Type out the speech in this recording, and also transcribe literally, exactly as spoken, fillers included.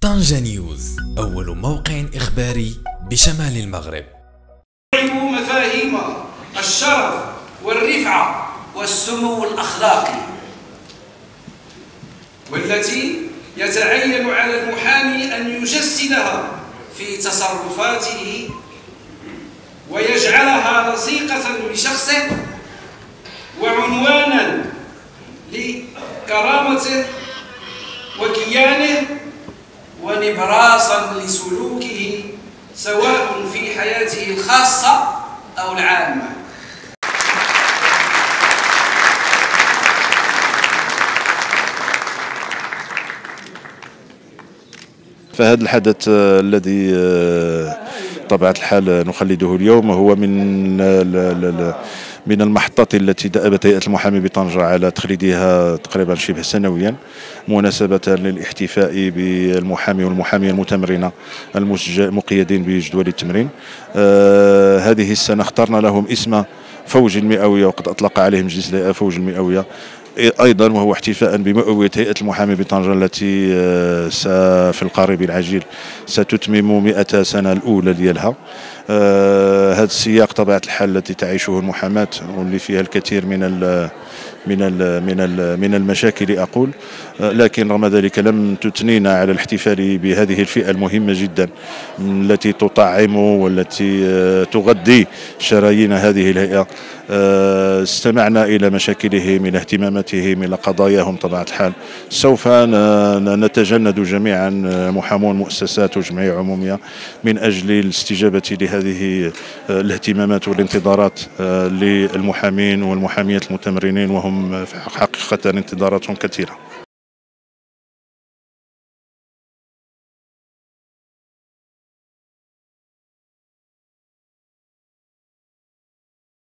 طنجة نيوز، أول موقع إخباري بشمال المغرب. مفاهيم الشرف والرفعة والسمو الأخلاقي، والتي يتعين على المحامي أن يجسدها في تصرفاته ويجعلها لصيقة بشخصه وعنوانا لكرامته وكيانه ونبراسا لسلوكه سواء في حياته الخاصة أو العامة. فهذا الحدث الذي بطبيعة الحال نخلده اليوم هو من من المحطات التي دأبت هيئة المحامي بطنجة على تخليدها تقريبا شبه سنويا مناسبة للاحتفاء بالمحامي والمحامية المتمرنة المقيدين بجدول التمرين. آه هذه السنة اخترنا لهم اسم فوج المئوية، وقد أطلق عليهم مجلس الهيئة فوج المئوية أيضا، وهو احتفاء بمئوية هيئة المحامي بطنجة التي في القريب العاجل ستتمم مئة سنة الأولى ديالها. آه هذا السياق طبيعة الحال التي تعيشه المحاماة واللي فيها الكثير من ال من ال من ال من المشاكل أقول، آه لكن رغم ذلك لم تثنينا على الاحتفال بهذه الفئة المهمة جدا التي تطعم والتي آه تغذي شرايين هذه الهيئة. آه استمعنا إلى مشاكلهم، إلى اهتماماتهم، إلى قضاياهم. طبيعة الحال سوف نتجند جميعا محامون مؤسسات وجمعية عمومية من أجل الاستجابة لهذه الاهتمامات والانتظارات للمحامين والمحاميات المتمرنين، وهم حقيقة انتظاراتهم كثيرة.